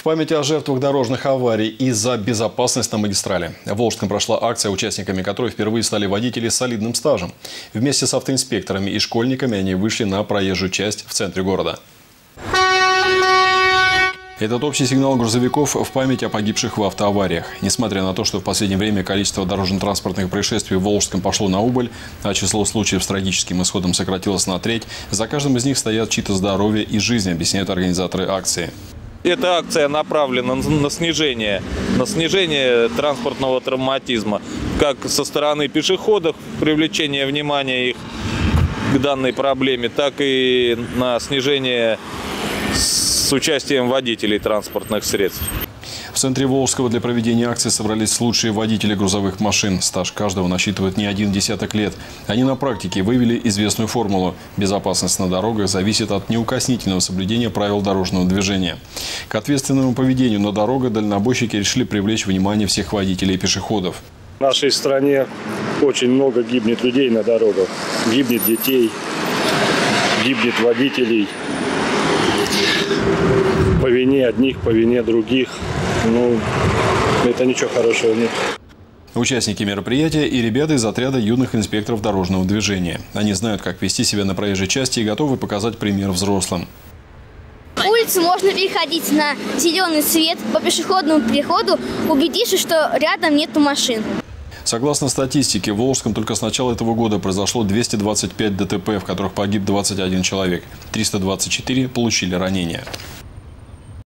память о жертвах дорожных аварий и за безопасность на магистрали. В Волжском прошла акция, участниками которой впервые стали водители с солидным стажем. Вместе с автоинспекторами и школьниками они вышли на проезжую часть в центре города. Этот общий сигнал грузовиков в память о погибших в автоавариях. Несмотря на то, что в последнее время количество дорожно-транспортных происшествий в Волжском пошло на убыль, а число случаев с трагическим исходом сократилось на треть, за каждым из них стоят чьи-то здоровье и жизнь, объясняют организаторы акции. Эта акция направлена на снижение транспортного травматизма, как со стороны пешеходов, привлечение внимания их к данной проблеме, так и на снижение с участием водителей транспортных средств. В центре Волжского для проведения акции собрались лучшие водители грузовых машин. Стаж каждого насчитывает не один десяток лет. Они на практике вывели известную формулу. Безопасность на дорогах зависит от неукоснительного соблюдения правил дорожного движения. К ответственному поведению на дорогах дальнобойщики решили привлечь внимание всех водителей и пешеходов. В нашей стране очень много гибнет людей на дорогах. Гибнет детей, гибнет водителей. По вине одних, по вине других. Это ничего хорошего нет. Участники мероприятия и ребята из отряда юных инспекторов дорожного движения. Они знают, как вести себя на проезжей части и готовы показать пример взрослым. Улицу можно переходить на зеленый свет по пешеходному переходу, убедившись, что рядом нету машин. Согласно статистике, в Волжском только с начала этого года произошло 225 ДТП, в которых погиб 21 человек. 324 получили ранения.